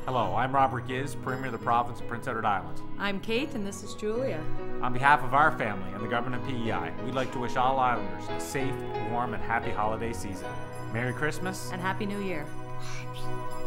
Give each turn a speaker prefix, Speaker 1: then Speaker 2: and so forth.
Speaker 1: Hello, I'm Robert Ghiz, Premier of the Province of Prince Edward Island.
Speaker 2: I'm Kate, and this is Julia.
Speaker 1: On behalf of our family and the government of PEI, we'd like to wish all Islanders a safe, warm, and happy holiday season. Merry Christmas
Speaker 2: And Happy New Year.